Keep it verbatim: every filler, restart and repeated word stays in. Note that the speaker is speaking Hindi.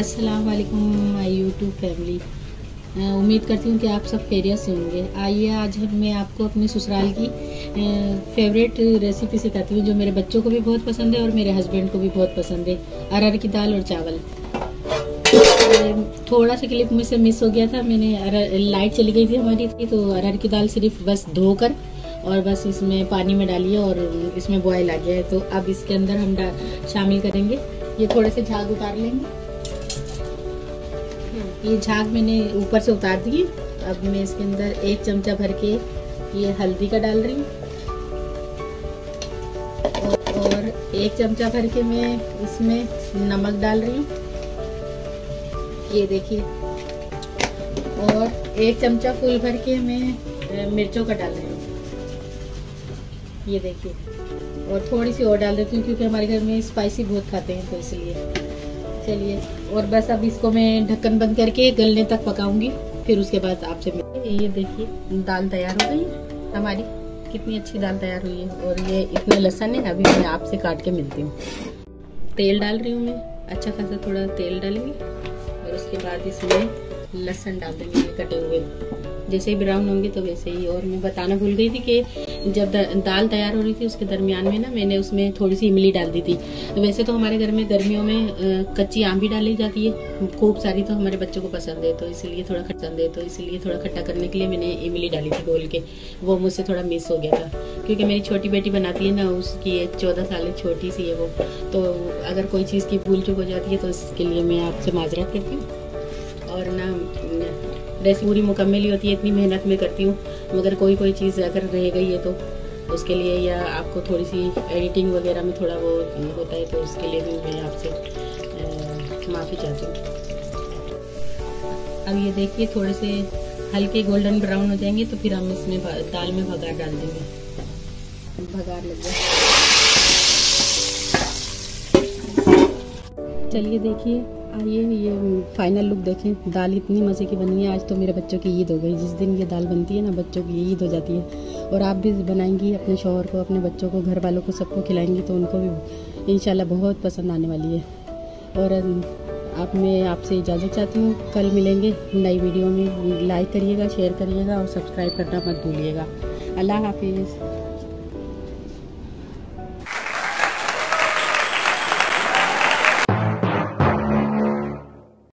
अस्सलाम वालेकुम माय यूट्यूब फैमिली। उम्मीद करती हूँ कि आप सब खैरियत से होंगे। आइए आज मैं आपको अपने ससुराल की फेवरेट रेसिपी सिखाती हूँ जो मेरे बच्चों को भी बहुत पसंद है और मेरे हस्बैंड को भी बहुत पसंद है। अरहर की दाल और चावल। थोड़ा सा क्लिप मुझसे मिस हो गया था, मैंने लाइट चली गई थी हमारी, तो अरहर की दाल सिर्फ बस धोकर और बस इसमें पानी में डालिए और इसमें बॉयल आ गया है। तो अब इसके अंदर हम शामिल करेंगे, ये थोड़े से झाग उतार लेंगे। ये झाग मैंने ऊपर से उतार दिए। अब मैं इसके अंदर एक चमचा भर के ये हल्दी का डाल रही हूँ और एक चमचा भर के मैं इसमें नमक डाल रही हूँ, ये देखिए। और एक चमचा फुल भर के मैं मिर्चों का डाल रही हूँ, ये देखिए। और थोड़ी सी और डाल देती हूँ क्योंकि हमारे घर में स्पाइसी बहुत खाते हैं, तो इसलिए। चलिए, और बस अब इसको मैं ढक्कन बंद करके गलने तक पकाऊंगी, फिर उसके बाद आपसे मिलूंगी। ये देखिए दाल तैयार हो गई हमारी, कितनी अच्छी दाल तैयार हुई है। और ये इतने लहसुन है, अभी मैं आपसे काट के मिलती हूँ। तेल डाल रही हूँ मैं, अच्छा खासा थोड़ा तेल डालेंगे और उसके बाद इसमें लहसुन डाल देंगे कटे हुए, जैसे ही ब्राउन होंगे तो वैसे ही। और मैं बताना भूल गई थी कि जब दाल तैयार हो रही थी उसके दरमियान में ना मैंने उसमें थोड़ी सी इमली डाल दी थी। वैसे तो हमारे घर में गर्मियों में कच्ची आम भी डाली जाती है खूब सारी, तो हमारे बच्चों को पसंद है, तो इसलिए थोड़ा खट्टा दे तो इसलिए थोड़ा खट्टा करने के लिए मैंने इमली डाली थी घोल के। वो मुझसे थोड़ा मिस हो गया था क्योंकि मेरी छोटी बेटी बनाती है ना, उसकी चौदह साल छोटी सी है वो, तो अगर कोई चीज़ की भूल चूक हो जाती है तो इसके लिए मैं आपसे माजरत करती हूँ। और ना रेसिपी पूरी मुकम्मल ही होती है, इतनी मेहनत में करती हूँ, मगर कोई कोई चीज़ अगर रह गई है तो उसके लिए, या आपको थोड़ी सी एडिटिंग वगैरह में थोड़ा वो होता है, तो उसके लिए भी मैं आपसे माफ़ी चाहती हूँ। अब ये देखिए थोड़े से हल्के गोल्डन ब्राउन हो जाएंगे तो फिर हम इसमें दाल में भगार डाल देंगे। भगार लग जाए। चलिए देखिए, आइए ये फाइनल लुक देखें। दाल इतनी मज़े की बनी है, आज तो मेरे बच्चों की ईद हो गई। जिस दिन ये दाल बनती है ना, बच्चों की ईद हो जाती है। और आप भी बनाएंगी, अपने शौहर को, अपने बच्चों को, घर वालों को, सबको खिलाएंगी तो उनको भी इंशाल्लाह बहुत पसंद आने वाली है। और आप मैं आपसे इजाज़त चाहती हूँ, कल मिलेंगे नई वीडियो में। लाइक करिएगा, शेयर करिएगा और सब्सक्राइब करना मत भूलिएगा। अल्लाह हाफिज़।